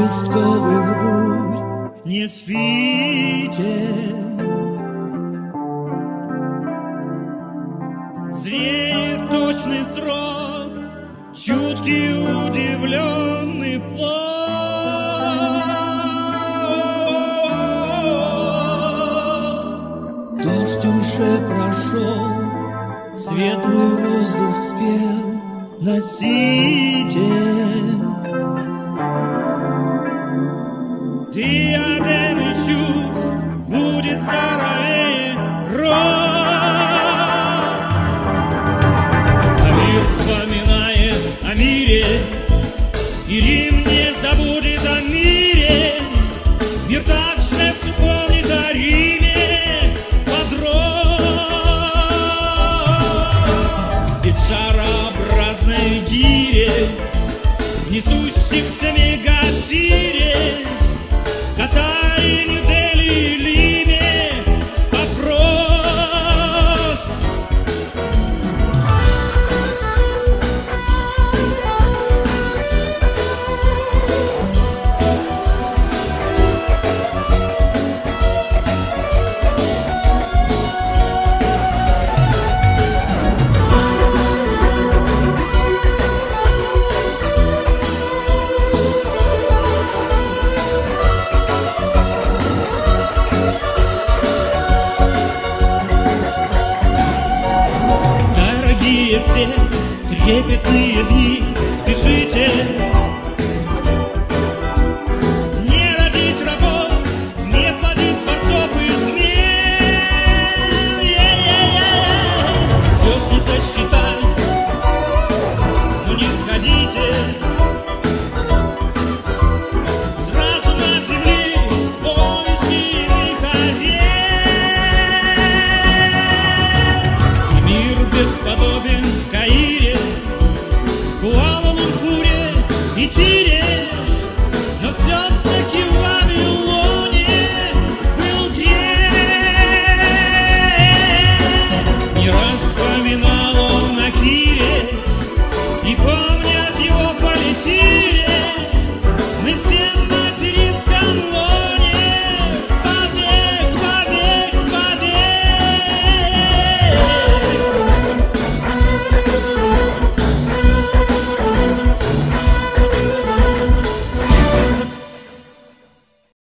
известковых бурь не спите. Зреет точный срок, чуткий удивленный плод. Дождь уже прошел, светлый воздух спел, носите диадемы чувств, будет здоровее рот. А мир вспоминает о мире, и Рим не забудет о мире. Мир также вспомнит о Риме подрос. Ведь шарообразной гире, в несущемся мегатире,